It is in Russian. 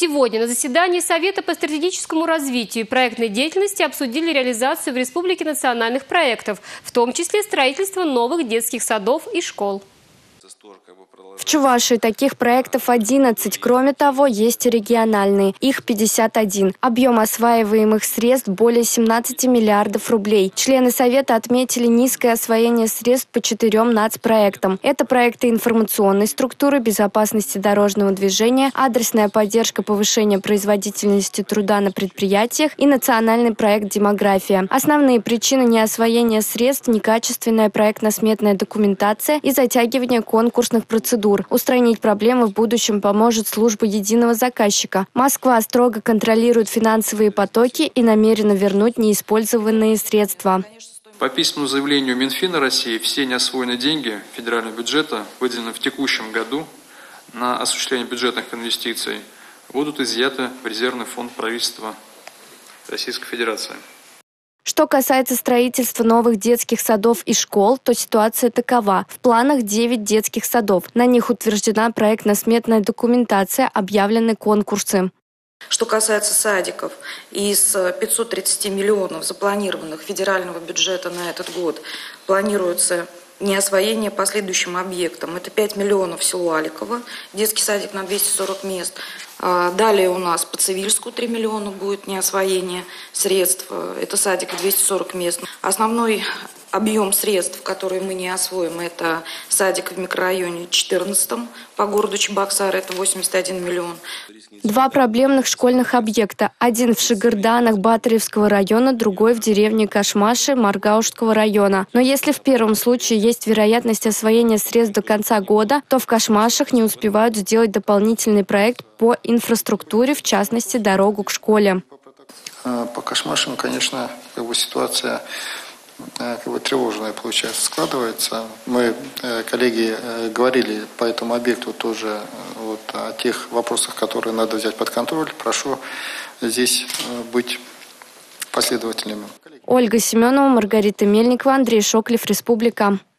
Сегодня на заседании Совета по стратегическому развитию и проектной деятельности обсудили реализацию в республике национальных проектов, в том числе строительство новых детских садов и школ. В Чувашии таких проектов 11. Кроме того, есть и региональные. Их 51. Объем осваиваемых средств более 17 миллиардов рублей. Члены Совета отметили низкое освоение средств по 4 нацпроектам. Это проекты информационной структуры, безопасности дорожного движения, адресная поддержка повышения производительности труда на предприятиях и национальный проект «Демография». Основные причины неосвоения средств – некачественная проектно-сметная документация и затягивание конкурсных процедур. Устранить проблемы в будущем поможет служба единого заказчика. Москва строго контролирует финансовые потоки и намерена вернуть неиспользованные средства. По письменному заявлению Минфина России все неосвоенные деньги федерального бюджета, выделенные в текущем году на осуществление бюджетных инвестиций, будут изъяты в резервный фонд правительства Российской Федерации. Что касается строительства новых детских садов и школ, то ситуация такова. В планах 9 детских садов. На них утверждена проектно-сметная документация, объявлены конкурсы. Что касается садиков, из 530 миллионов, запланированных федерального бюджета на этот год, планируется неосвоение по следующим объектам. Это 5 миллионов в село Аликово, детский садик на 240 мест. Далее у нас по Цивильску 3 миллиона будет неосвоение средств. Это садик 240 мест. Основной объем средств, которые мы не освоим, это садик в микрорайоне 14 по городу Чебоксары, это 81 миллион. 2 проблемных школьных объекта. Один в Шигырданах Батаревского района, другой в деревне Кашмаши Маргаушского района. Но если в первом случае есть вероятность освоения средств до конца года, то в Кашмашах не успевают сделать дополнительный проект по инфраструктуре, в частности, дорогу к школе. По Кашмашам, конечно, ситуация тревожная, получается, складывается. Мы, коллеги, говорили по этому объекту тоже о тех вопросах, которые надо взять под контроль. Прошу здесь быть последовательными. Ольга Семенова, Маргарита Мельникова, Андрей Шоклев, Республика.